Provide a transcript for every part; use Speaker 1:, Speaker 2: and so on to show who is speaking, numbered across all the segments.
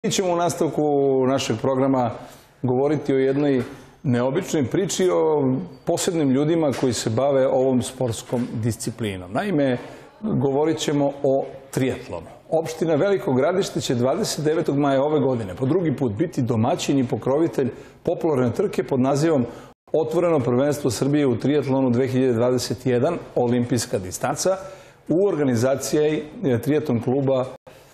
Speaker 1: Mi ćemo u nastavku našeg programa govoriti o jednoj neobičnoj priči o posebnim ljudima koji se bave ovom sportskom disciplinom. Naime, govorit ćemo o trijatlonu. Opština Veliko Gradište će 29. maja ove godine po drugi put biti domaćin i pokrovitelj popularne trke pod nazivom Otvoreno prvenstvo Srbije u trijatlonu 2021 olimpijska distanca u organizaciji trijatlon kluba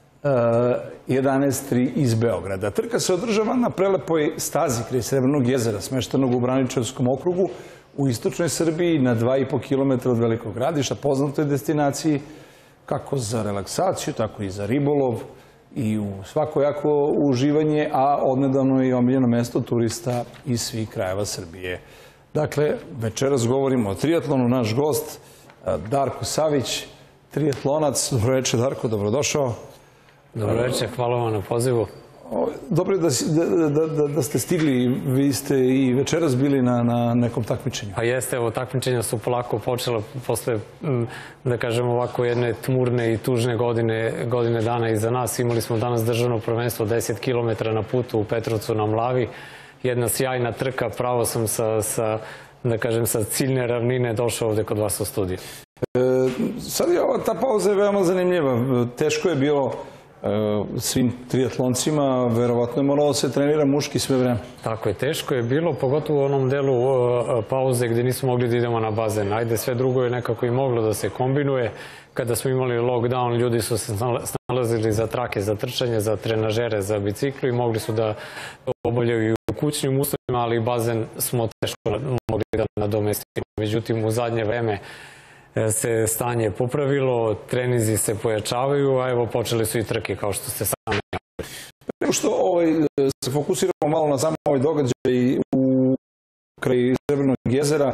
Speaker 1: 11.3 iz Beograda. Trka se održava na prelepoj stazi kraj Srebrnog jezera, smeštenog u Braničevskom okrugu u istočnoj Srbiji na 2,5 km od Velikog Gradišta, poznatoj destinaciji kako za relaksaciju, tako i za ribolov i u svakojako uživanje, a odnedavno je i omiljeno mesto turista iz svih krajeva Srbije. Dakle, večeras govorimo o trijatlonu. Naš gost, Darko Savić, trijatlonac. Dobro večer, Darko, dobrodošao.
Speaker 2: Dobro večer, hvala vam na pozivu.
Speaker 1: Dobro je da ste stigli, vi ste i večeras bili na nekom takmičenju.
Speaker 2: Pa jeste, evo, takmičenja su polako počela posle, da kažem ovako, jedne tmurne i tužne godine dana iza nas. Imali smo danas državno prvenstvo 10 km na putu u Petrovcu na Mlavi. Jedna sjajna trka, pravo sam da kažem, sa ciljne ravnine došao ovde kod vas u studiju.
Speaker 1: Sad je ta pauza veoma zanimljiva. Teško je bilo svim triatloncima, verovatno je moralo se trenira muški sve vreme.
Speaker 2: Tako je, teško je bilo, pogotovo u onom delu pauze gde nismo mogli da idemo na bazen. Ajde, sve drugo je nekako i moglo da se kombinuje. Kada smo imali lockdown, ljudi su se snalazili za trake, za trčanje, za trenažere, za biciklu i mogli su da obavljaju i u kućnim uslovima, ali bazen smo teško mogli da nadomestimo. Međutim, u zadnje vreme se stanje popravilo, trenizi se pojačavaju, a evo počeli su i trke, kao što ste sami najavili.
Speaker 1: Prema što se fokusiramo malo na samo ovaj događaj u kraj Srebrnog jezera,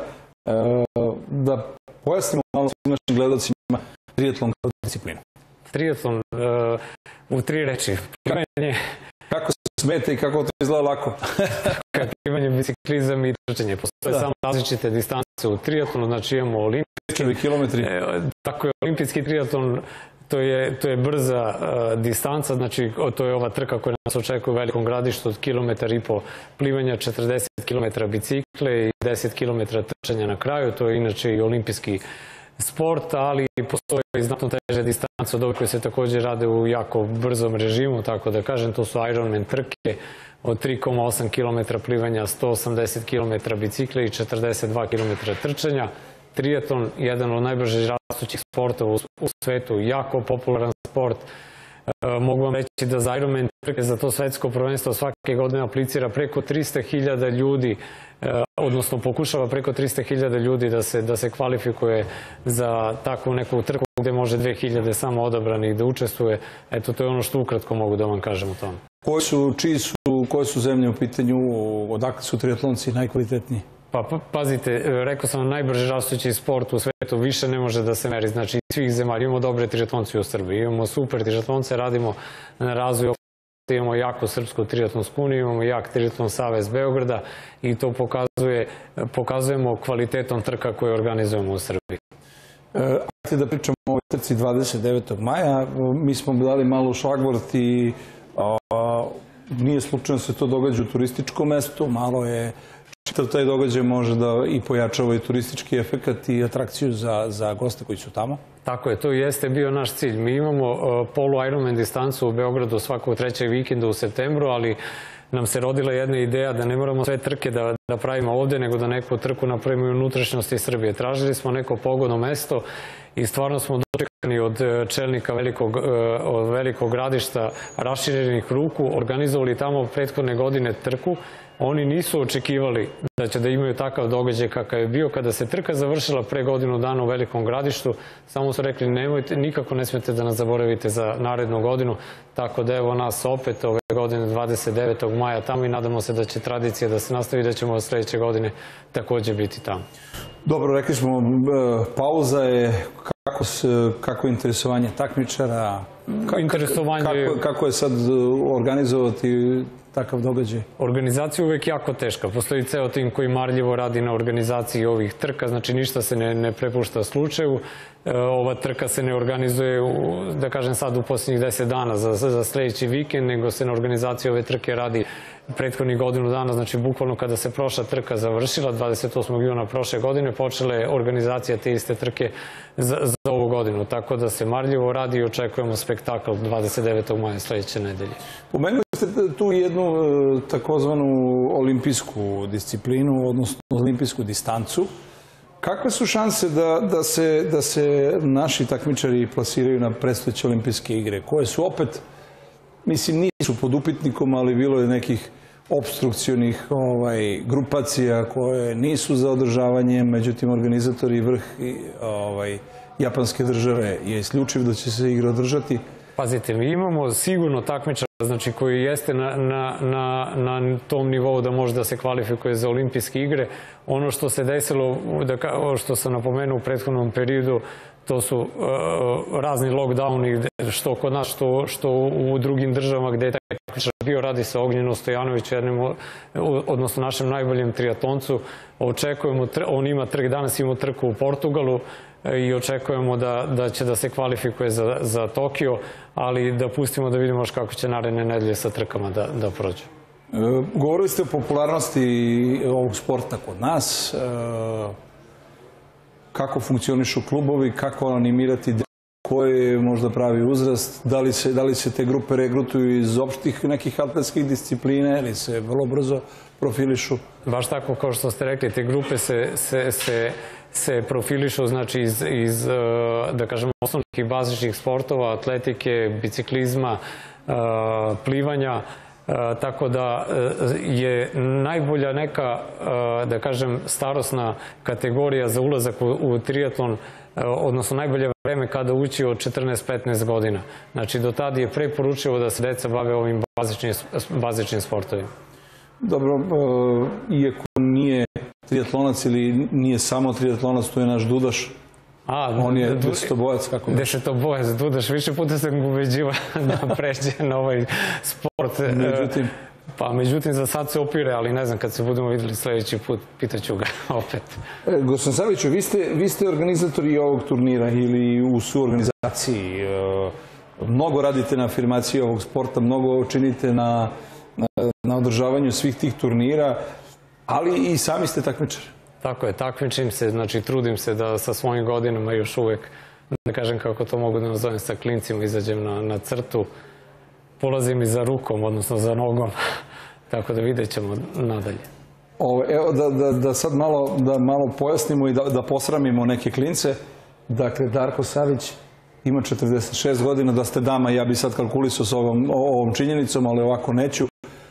Speaker 1: da pojasnimo malo svim našim gledalcima trijatlon kao disciplinu.
Speaker 2: Trijatlon u 3 reči. Plivanje.
Speaker 1: Kako se smete i kako to izgleda lako?
Speaker 2: Plivanje, biciklizam i trčanje. Postoje samo različite distance u trijatlonu, znači imamo olimpijski
Speaker 1: kilometri.
Speaker 2: Tako je, olimpijski trijatlon, to je brza distanca, znači to je ova trka koja nas očekuje u Velikom Gradištu od 1,5 km plivanja, 40 km bicikle i 10 km trčanja na kraju. To je inače i olimpijski sport, ali postoje i znatno teže distance od ove koje se također rade u jako brzom režimu, tako da kažem, to su Ironman trke od 3,8 km plivanja, 180 km bicikle i 42 km trčanja. Trijatlon, jedan od najbrže rastućih sportova u svetu, jako popularan sport. Mogu vam reći da za Ironman trke, za to svetsko prvenstvo svake godine aplicira preko 300.000 ljudi, odnosno pokušava preko 300.000 ljudi da se kvalifikuje za takvu neku trku gde može 2.000 samo odabranih da učestvuje. Eto, to je ono što ukratko mogu da vam kažem o tome.
Speaker 1: Koje su zemlje u pitanju, odakle su trijatlonci najkvalitetniji?
Speaker 2: Pa pazite, rekao sam, najbrže rastući sport u svetu više ne može da se meri. Znači, svih zemalja imamo dobre trijatlonce u Srbiji, imamo super trijatlonce, radimo na razvoju, imamo jako Srpsku trijatlonsku uniju, imamo jak trijatlon savez Beograda i to pokazujemo kvalitetom trka koje organizujemo u Srbiji.
Speaker 1: Ajde da pričamo o ovoj trci 29. maja. Mi smo dali malo šlagvort i nije slučajno se to događa u turističkom mestu, malo je čitav taj događaj može da i pojačava i turistički efekat i atrakciju za goste koji su tamo.
Speaker 2: Tako je, to jeste bio naš cilj. Mi imamo polu Ironman distancu u Beogradu svakog 3. vikenda u septembru, ali nam se rodila jedna ideja da ne moramo sve trke da pravimo ovde, nego da neku trku napravimo i u unutrašnjosti Srbije. Tražili smo neko pogodno mesto i stvarno smo dočekani od čelnika Velikog Gradišta raširenih ruku, organizovali tamo prethodne godine trku. Oni nisu očekivali da će da imaju takav događaj kakav je bio. Kada se trka završila pre godinu dana u Velikom Gradištu, samo su rekli nemojte, nikako ne smete da nas zaboravite za narednu godinu. Tako da evo nas opet ove godine 29. maja tamo i nadamo se da će tradicija da se nastavi i da ćemo od sledeće godine takođe biti tamo.
Speaker 1: Dobro, rekli smo, pauza je kako je interesovanje takmičara,
Speaker 2: interesovanje...
Speaker 1: Kako je sad organizovati takav događaj?
Speaker 2: Organizacija je uvek jako teška. Postoji ceo tim koji marljivo radi na organizaciji ovih trka, znači ništa se ne prepušta slučaju. Ova trka se ne organizuje, da kažem sad, u posljednjih 10 dana za sledeći vikend, nego se na organizaciji ove trke radi prethodnih godinu dana, znači bukvalno kada se prošla trka završila, 28. juna prošle godine, počela je organizacija te iste trke za ovu godinu. Tako da se marljivo radi i očekujemo spektakl 29. maja sledeće nedelje.
Speaker 1: Pomenuli ste tu jednu takozvanu olimpijsku disciplinu, odnosno olimpijsku distancu. Kakve su šanse da se naši takmičari plasiraju na predstojeće olimpijske igre, koje su opet, mislim, nisu pod upitnikom, ali bilo je nekih opstrukcionih grupacija koje nisu za održavanje, međutim, organizatori i vrh japanske države je isključiv da će se igra održati.
Speaker 2: Pazite, mi imamo sigurno takmičara, znači koji jeste na tom nivou da može da se kvalifikuje za olimpijske igre. Ono što se desilo, što sam napomenuo u prethodnom periodu, to su razni lockdowni, što kod nas, što u drugim državama gde je taj takmičar bio. Radi se o Ognjenu Stojanoviću, odnosno našem najboljem triatloncu. Očekujemo, on ima trk, danas ima trku u Portugalu i očekujemo da će da se kvalifikuje za Tokio, ali da pustimo da vidimo kako će naredne nedelje sa trkama da prođu.
Speaker 1: Govorili ste o popularnosti ovog sporta kod nas. Kako funkcionišu klubovi, kako animirati, koji je možda pravi uzrast, da li se te grupe regrutuju iz opštih nekih atletskih disciplina ili se vrlo brzo profilišu?
Speaker 2: Baš tako kao što ste rekli, te grupe se profilišu, znači iz, da kažemo, osnovnih i bazičnih sportova, atletike, biciklizma, plivanja, tako da je najbolja neka, da kažem, starosna kategorija za ulazak u triatlon, odnosno najbolje vreme kada ući od 14-15 godina. Znači, do tada je preporučivo da se deca bave ovim bazičnim sportovima.
Speaker 1: Dobro, iako nije triatlonac ili nije samo triatlonac, tu je naš Dudaš. On je desetobojac, kako bi?
Speaker 2: Desetobojac, Dudaš. Više puta sam ga ubeđivao da pređe na ovaj sport.
Speaker 1: Međutim?
Speaker 2: Pa, međutim, za sad se opire, ali ne znam, kad se budemo videli sledeći put, pitaću ga opet.
Speaker 1: Gospodin Saviću, vi ste organizatori ovog turnira ili u suorganizaciji. Mnogo radite na afirmaciji ovog sporta, mnogo činite na održavanju svih tih turnira, ali i sami ste takmičari.
Speaker 2: Tako je, takmičim se, znači trudim se da sa svojim godinama još uvek, da kažem kako to mogu da nazovem, sa klincima izađem na crtu, polazim i za rukom, odnosno za nogom, tako da vidjet ćemo nadalje.
Speaker 1: Evo, da sad malo pojasnimo i da posramimo neke klince. Dakle, Darko Savić ima 46 godina, da ste dama, ja bi sad kalkulisao s ovom činjenicom, ali ovako neću.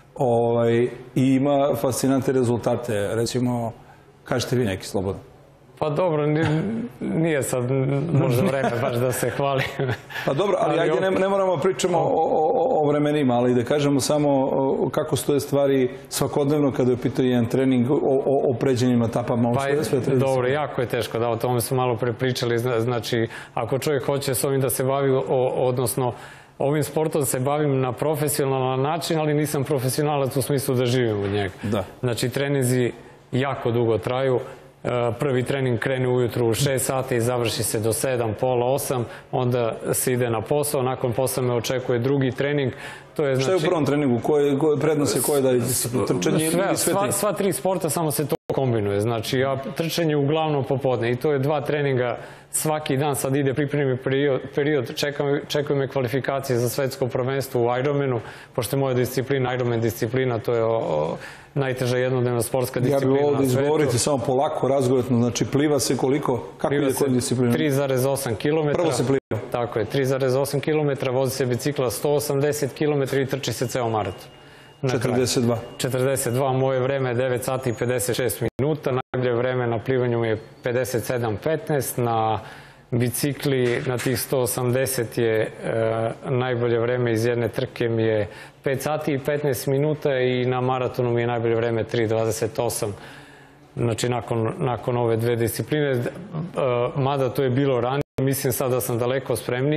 Speaker 1: I ima fascinantne rezultate, recimo, kažete vi neki slobodno.
Speaker 2: Pa dobro, nije sad možda vreme baš da se hvali.
Speaker 1: Pa dobro, ali ajde ne moramo pričamo o vremenima, ali da kažemo samo kako stoje stvari svakodnevno kada je pitao jedan trening o pređenim etapama.
Speaker 2: Pa dobro, jako je teško, da, o tome smo malo prepričali. Znači, ako čovjek hoće s ovim da se bavi, odnosno ovim sportom se bavim na profesionalan način, ali nisam profesionalac u smislu da živim od njega. Znači, treninzi jako dugo traju. Prvi trening krene ujutru u 6 sati i završi se do 7, pola 8, onda se ide na posao, nakon posla me očekuje drugi trening.
Speaker 1: Šta je u prvom treningu? Prednost je koje da je trčanje ili sve tri?
Speaker 2: Sva tri sporta, samo se to kombinuje. Znači, trčanje uglavnom popodne i to je 2 treninga svaki dan. Sad ide pripremni period, čekaju me kvalifikacije za svetsko prvenstvo u Ironmanu, pošto je moja disciplina, Ironman disciplina, to je najteža jednodnevna sportska disciplina na svetu.
Speaker 1: Ja bih ovdje izgovoriti samo polako, razgovetno, znači pliva se koliko? Kako ide koja disciplina?
Speaker 2: 3,8 km.
Speaker 1: Prvo se pliva?
Speaker 2: Tako je, 3,8 km, vozi se bicikla 180 km i trči se ceo maraton.
Speaker 1: 42.
Speaker 2: 42, moje vreme je 9 sati i 56 minuta, najbolje vreme na plivanju je 57:15, na bicikli na tih 180 je najbolje vreme iz jedne trke mi je 5 sati i 15 minuta i na maratonu mi je najbolje vreme 3:28. Znači, nakon ove dve discipline, mada to je bilo ranije, mislim sad da sam daleko spremniji,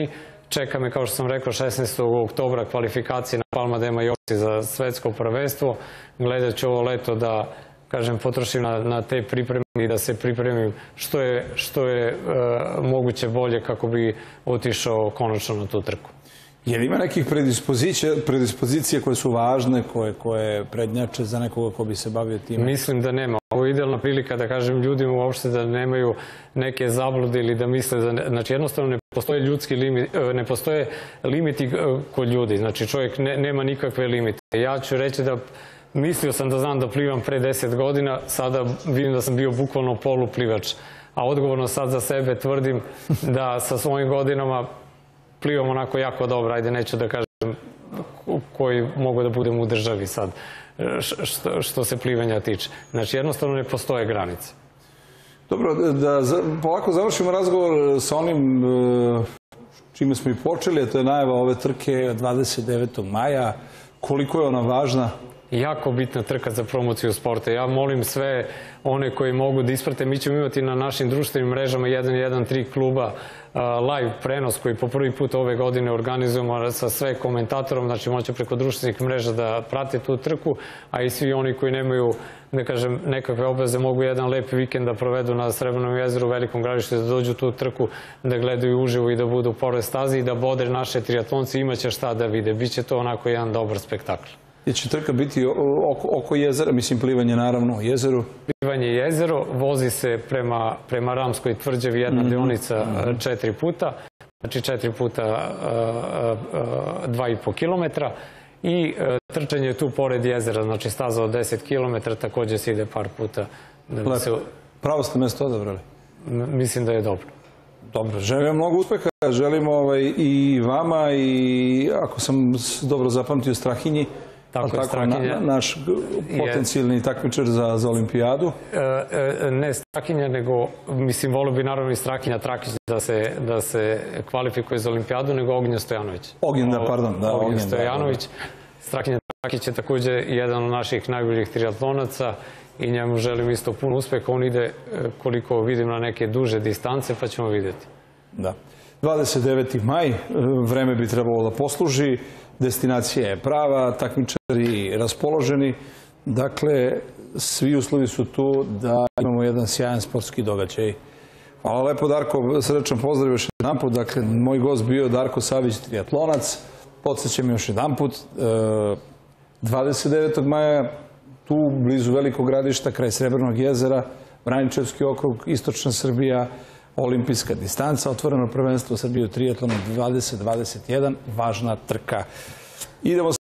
Speaker 2: Čeka me, kao što sam rekao, 16. oktobra kvalifikacije na Palma de Mallorci za svetsko prvenstvo. Gledat ću ovo leto da, kažem, potrošim na te pripreme i da se pripremim što je moguće bolje kako bi otišao konačno na tu trku.
Speaker 1: Jer ima nekih predispozicija koje su važne, koje prednjače za nekoga ko bi se bavio tim?
Speaker 2: Mislim da nema. Ovo je idealna prilika da kažem ljudima uopšte da nemaju neke zablude ili da misle da... Znači, jednostavno ne postoje ljudski limit, ne postoje limiti kod ljudi. Znači, čovjek nema nikakve limite. Ja ću reći da mislio sam da znam da plivam pre 10 godina, sada vidim da sam bio bukvalno poluplivač. A odgovorno sad za sebe tvrdim da sa svojim godinama plivam onako jako dobro, ajde neću da kažem koji mogu da budem u državi sad, što se plivanja tiče. Znači, jednostavno ne postoje granice.
Speaker 1: Dobro, da polako završimo razgovor sa onim čime smo i počeli, a to je najava ove trke 29. maja. Koliko je ona važna?
Speaker 2: Jako bitna trka za promociju sporta. Ja molim sve one koji mogu da isprate. Mi ćemo imati na našim društvenim mrežama 113 kluba live prenos koji po prvi put ove godine organizujemo sa sve komentatorom. Znači, moće preko društvenih mreža da prate tu trku, a i svi oni koji nemaju, da kažem, nekakve obaveze mogu jedan lep vikend da provedu na Srebrnom jezeru, Velikom Gradištu, da dođu tu trku, da gledaju uživo i da budu pored stazi i da bodre naše triatlonci. Imaće šta da vide. Biće to onako jedan dobar spektakl.
Speaker 1: Jer će trka biti oko jezera, mislim plivanje naravno u jezeru?
Speaker 2: Plivanje jezero, vozi se prema Ramskoj tvrđavi jedna deonica 4 puta, znači 4 puta 2,5 kilometra i trčanje je tu pored jezera, znači staza od 10 kilometra, također se ide par puta.
Speaker 1: Pravo ste mesto odabrali?
Speaker 2: Mislim da je dobro.
Speaker 1: Dobro, želim vam mnogo uspeha, želim i vama i ako sam dobro zapamtio Strahinji,
Speaker 2: Tako je, Strahinja.
Speaker 1: Naš potencijalni takmičar za olimpijadu?
Speaker 2: Ne Strahinja, nego, mislim, volio bi naravno i Strahinja Trakić da se kvalifikuje za olimpijadu, nego Ognjen Stojanović.
Speaker 1: Ognjen
Speaker 2: Stojanović. Strahinja Trakić je također jedan od naših najboljih triatlonaca i njemu želim isto puno uspeha. On ide, koliko vidim, na neke duže distance, pa ćemo vidjeti.
Speaker 1: Da. 29. maj, vreme bi trebalo da posluži. Destinacija je prava, takmičari raspoloženi. Dakle, svi uslovi su tu da imamo jedan sjajan sportski događaj. Hvala lepo, Darko, srdačan pozdrav još jedan put. Dakle, moj gost bio Darko Savić, triatlonac. Podsjećam još jedan put, 29. maja, tu blizu Velikog Gradišta, kraj Srebrnog jezera, Vraničevski okrug, Istočna Srbija, olimpijska distanca, otvoreno prvenstvo Srbije u triatlonu 2021, važna trka. Idemo